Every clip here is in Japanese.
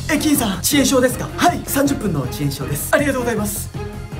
駅員さん、遅延証ですか？はい、30分の遅延証です。ありがとうございます。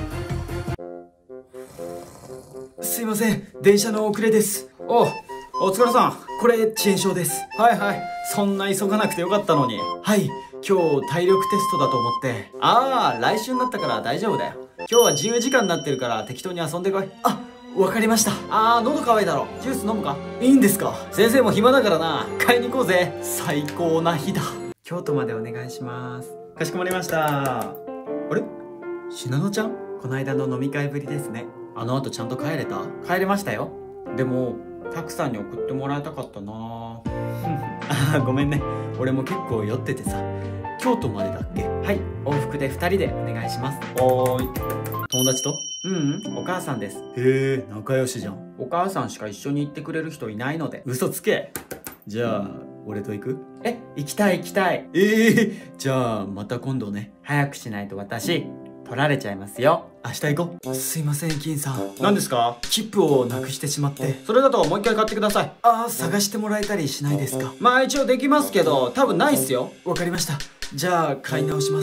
すいません、電車の遅れです。 お疲れさん。 これ遅延証です。 はいはい。そんな急がなくてよかったのに。 はい、今日体力テストだと思って。 来週になったから大丈夫だよ。今日は自由時間になってるから適当に遊んでこい。 わかりました。 喉乾いたろ。ジュース飲むか？ いいんですか？ 先生も暇だからな。買いに行こうぜ。 最高な日だ。京都までお願いします。 かしこまりました。あれ？しなのちゃん？ この間の飲み会ぶりですね。 あの後ちゃんと帰れた？帰れましたよ。でもたくさんに送ってもらいたかったな。 ごめんね、俺も結構酔っててさ。京都までだっけ？ はい、往復で2人でお願いします。 おーい。友達と？ お母さんです。 へえ、仲良しじゃん。 お母さんしか一緒に行ってくれる人いないので。 嘘つけ。じゃあ俺と行く？ 行きたい行きたい。 じゃあまた今度ね。 早くしないと私取られちゃいますよ。 明日行こう。すいません、金さん。 何ですか？ 切符をなくしてしまって。 それだともう一回買ってください。 探してもらえたりしないですか？ まあ一応できますけど、多分ないっすよ。 わかりました。じゃあ買い直します。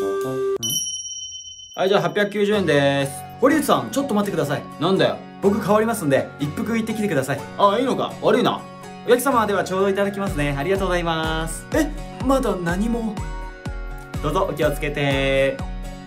はい、じゃあ890円です。 堀内さん、ちょっと待ってください。 なんだよ。 僕変わりますんで、一服行ってきてください。 いいのか？悪いな。お客様ではちょうどいただきますね。ありがとうございます。 まだ何も。 どうぞお気をつけて。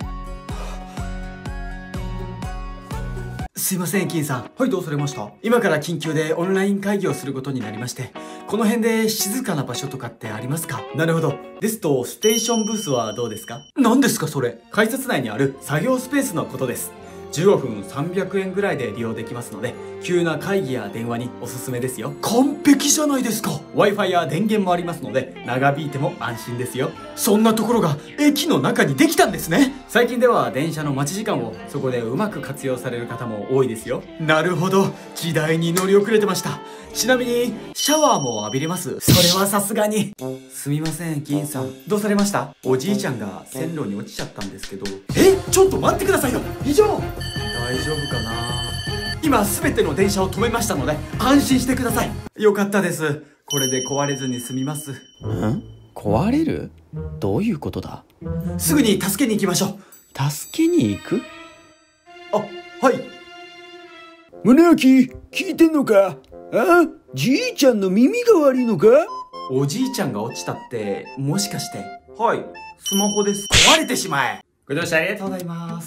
すいません、金さん。 はい、どうされました？ 今から緊急でオンライン会議をすることになりまして、この辺で静かな場所とかってありますか？なるほど。ですと、ステーションブースはどうですか？ 何ですかそれ？改札内にある作業スペースのことです。15分300円ぐらいで利用できますので、急な会議や電話におすすめですよ。 完璧じゃないですか。 Wi-Fi や電源もありますので、長引いても安心ですよ。 そんなところが駅の中にできたんですね。 最近では電車の待ち時間をそこでうまく活用される方も多いですよ。 なるほど、時代に乗り遅れてました。ちなみにシャワーも浴びれます？それはさすがに。 すみません、銀さん。どうされました？おじいちゃんが線路に落ちちゃったんですけど。 ちょっと待ってくださいよ。以上。 大丈夫かな？ 今全ての電車を止めましたので安心してください。 よかったです。これで壊れずに済みます。 壊れる？どういうことだ？ すぐに助けに行きましょう。 助けに行く？ はい。 宗明、聞いてんのか？じいちゃんの耳が悪いのか？ おじいちゃんが落ちたってもしかして？はい、スマホです。 壊れてしまえ。 ご乗車ありがとうございます。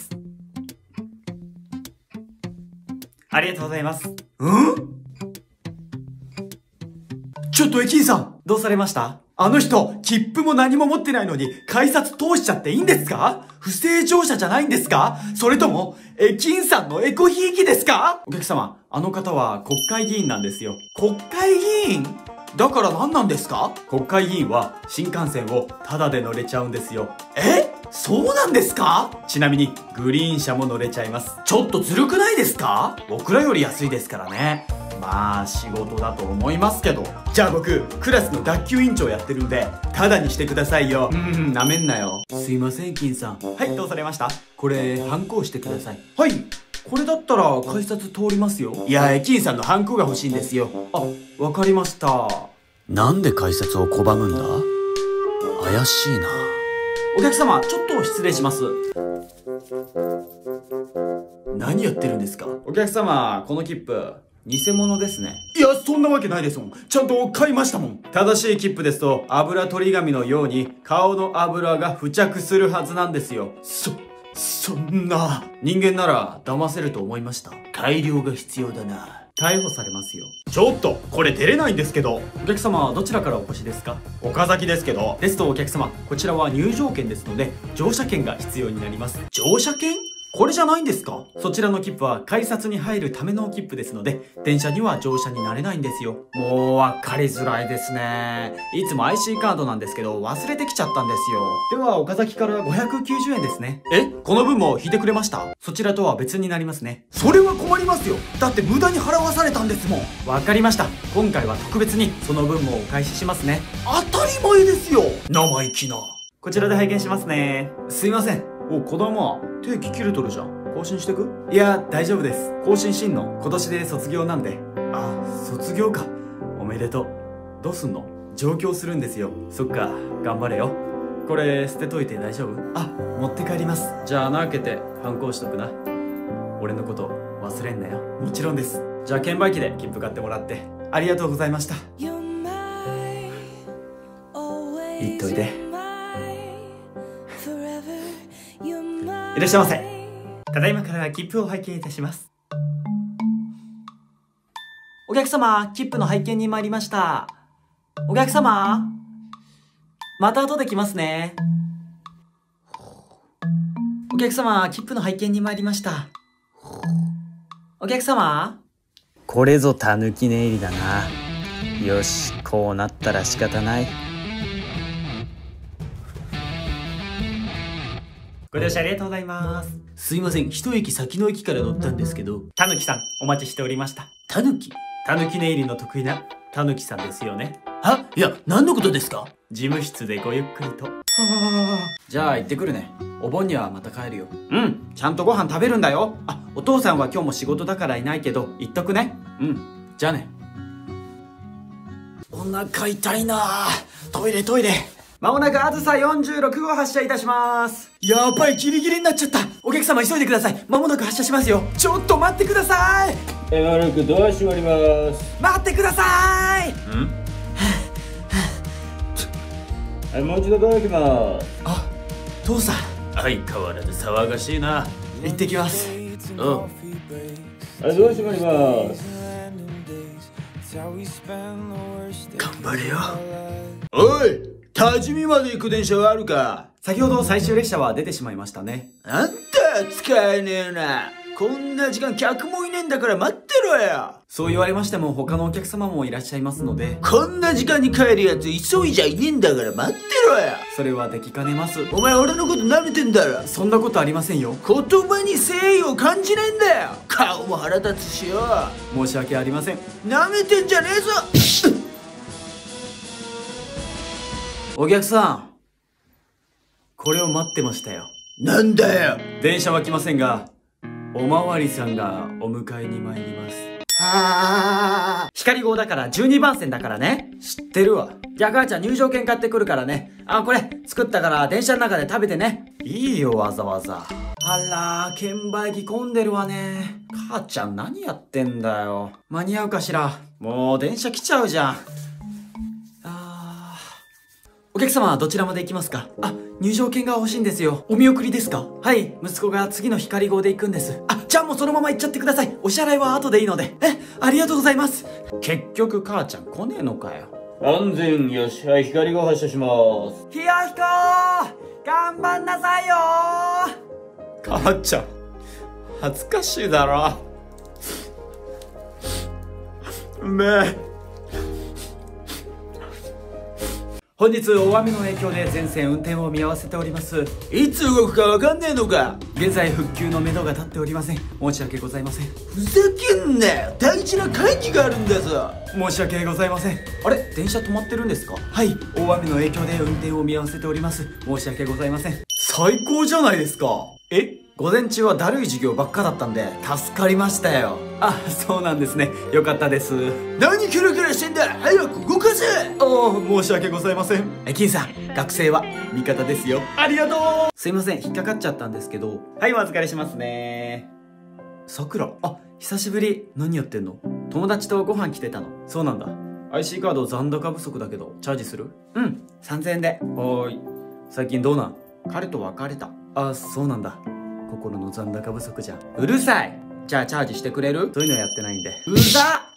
ありがとうございます。 ちょっと駅員さん、 どうされました？ あの人、切符も何も持ってないのに改札通しちゃっていいんですか？不正乗車じゃないんですか？それとも駅員さんのエコひいきですか？ お客様、あの方は国会議員なんですよ。 国会議員？だから何なんですか？ 国会議員は新幹線をタダで乗れちゃうんですよ。 そうなんですか？ ちなみにグリーン車も乗れちゃいます。 ちょっとずるくないですか？ 僕らより安いですからね。まあ仕事だと思いますけど。 じゃあ僕、クラスの学級委員長やってるんでタダにしてくださいよ。 なめんなよ。 すいません、金さん。 はい、どうされました？ これハンコ押してください。 はい、これだったら改札通りますよ。 いや、駅員さんのハンコが欲しいんですよ。 わかりました。 なんで改札を拒むんだ？怪しいな。 お客様、ちょっと失礼します。 何やってるんですか？ お客様、この切符偽物ですね。 いや、そんなわけないですもん。ちゃんと買いましたもん。 正しい切符ですと油取り紙のように顔の油が付着するはずなんですよ。 そんな。 人間なら騙せると思いました。 改良が必要だな。 逮捕されますよ。 ちょっと、これ出れないんですけど。 お客様はどちらからお越しですか？ 岡崎ですけど。 ですとお客様、こちらは入場券ですので乗車券が必要になります。 乗車券？これじゃないんですか？ そちらの切符は改札に入るための切符ですので、電車には乗車になれないんですよ。もう分かりづらいですね。いつも IC カードなんですけど忘れてきちゃったんですよ。では岡崎から590円ですね。 この分も引いてくれました？ そちらとは別になりますね。 それは困りますよ。だって無駄に払わされたんですもん。 分かりました。今回は特別にその分もお返ししますね。 当たり前ですよ。生意気な。 こちらで拝見しますね。 すいません。 子玉、定期切れとるじゃん。更新してく？ いや、大丈夫です。 更新しんの今年で卒業なんで。 卒業か。 おめでとう。どうすんの？上京するんですよ。そっか、頑張れよ。 これ捨てといて大丈夫？ あ、持って帰ります。 じゃあ穴開けて反抗しとくな。俺のこと忘れんなよ。 もちろんです。 じゃあ券売機で切符買ってもらって。 ありがとうございました。 行っといで。いらっしゃいませ。ただいまから切符を拝見いたします。お客様、切符の拝見に参りました。お客様、また後で来ますね。お客様、切符の拝見に参りました。お客様、これぞたぬき寝入りだな。よし、こうなったら仕方ない。ご乗車ありがとうございます。 すいません、一駅先の駅から乗ったんですけど。 たぬきさん、お待ちしておりました。 タヌキ？ たぬき寝入りの得意なたぬきさんですよね。 は？いや、何のことですか？ 事務室でごゆっくりと。じゃあ行ってくるね。お盆にはまた帰るよ。うん、ちゃんとご飯食べるんだよ。あ、お父さんは今日も仕事だからいないけど、行っとくね。うん、じゃあね。 お腹痛いなぁ。トイレトイレ。 まもなくあずさ46号発車いたします。 やばい、ギリギリになっちゃった。お客様急いでください。まもなく発車しますよ。ちょっと待ってください。 まもなくドア閉まります。 待ってください。 はい、もう一度ドア開けます。 あ、父さん。 相変わらず騒がしいな。 行ってきます。 うん。 はい、ドア閉まります。 頑張れよ。おい、多治見まで行く電車はあるか？ 先ほど最終列車は出てしまいましたね。 あんた使えねえな。こんな時間客もいねえんだから待ってろよ。 そう言われましても他のお客様もいらっしゃいますので。 こんな時間に帰るやつ急いじゃいねえんだから待ってろよ。 それはできかねます。 お前俺のこと舐めてんだろ。 そんなことありませんよ。 言葉に誠意を感じねえんだよ。顔も腹立つしよ。 申し訳ありません。 舐めてんじゃねえぞ。 お客さん、これを待ってましたよ。 なんだよ。 電車は来ませんが、おまわりさんがお迎えに参ります。光号だから12番線だからね。知ってるわ。じゃあ母ちゃん入場券買ってくるからね。あ、これ作ったから電車の中で食べてね。いいよわざわざ。あらー、券売機混んでるわね。母ちゃん何やってんだよ。間に合うかしら。もう電車来ちゃうじゃん。お客様はどちらまで行きますか？あ、入場券が欲しいんですよ。お見送りですか？はい、息子が次の光号で行くんです。あ、じゃあもうそのまま行っちゃってください。お支払いは後でいいので。ありがとうございます。結局母ちゃん来ねえのかよ。 安全よし。はい、光号発車します。 ひよひこー、頑張んなさいよー。母ちゃん、恥ずかしいだろ。うめえ。本日大雨の影響で全線運転を見合わせております。 いつ動くかわかんねえのか？ 現在復旧のめどが立っておりません。申し訳ございません。 ふざけんなよ。大事な会議があるんだぞ。 申し訳ございません。あれ、電車止まってるんですか？はい、大雨の影響で運転を見合わせております。申し訳ございません。 最高じゃないですか。 午前中はだるい授業ばっかだったんで助かりましたよ。あ、そうなんですね。よかったです。 何キラキラしてんだ。早く動かせ。 申し訳ございません。金さん、学生は味方ですよ。ありがとう。すいません、引っかかっちゃったんですけど。はい、お預かりしますね。さくら、あ、久しぶり。何やってんの？友達とご飯来てたの。そうなんだ。IC カード残高不足だけどチャージする？うん、3000円で。はーい。最近どうなん？彼と別れた。あ、そうなんだ。心の残高不足じゃん。うるさい。じゃあチャージしてくれる？そういうのやってないんで。うざっ。